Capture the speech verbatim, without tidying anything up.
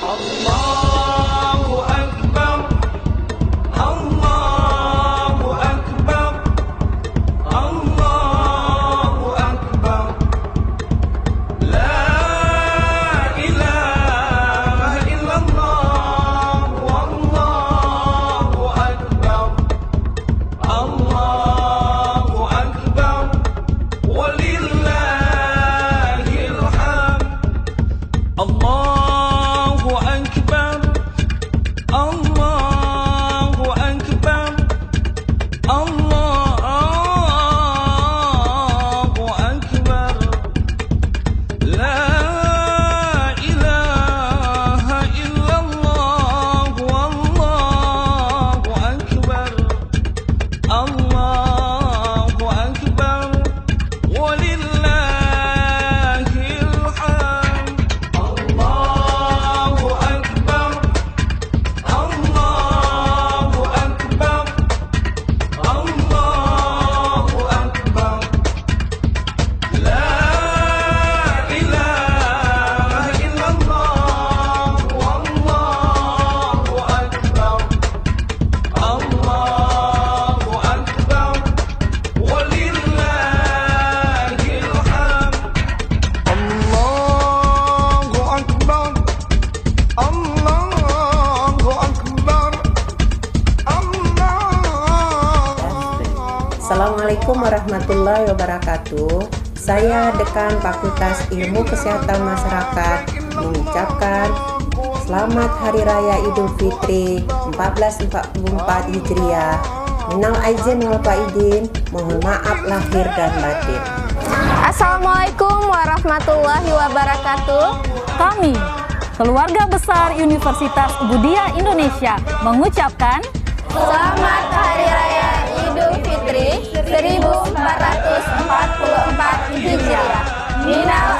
Allahu Akbar, Allahu Akbar, Allahu Akbar. La ilaha illallah, wallahu akbar. Allahu akbar, walillahil hamd. Allahu akbar, Allahu akbar, Allahu akbar. La ilaha illallah, wallahu akbar. Allahu akbar, walillahil hamd. Allahu akbar, Allahu akbar, Allahu akbar. La ilaha illallah, wallahu akbar. Allahu akbar, walillahil hamd. Allahu akbar, Allahu akbar, Allah. Assalamualaikum warahmatullahi wabarakatuh. Saya Dekan Fakultas Ilmu Kesehatan Masyarakat mengucapkan Selamat Hari Raya Idul Fitri seribu empat ratus empat puluh empat Hijriah. Minal aizin wal faizin, mohon maaf lahir dan batin. Assalamualaikum warahmatullahi wabarakatuh. Kami, keluarga besar Universitas Budia Indonesia, mengucapkan Selamat Hari Raya Idul Fitri seribu empat ratus empat puluh empat Hijriah. Minal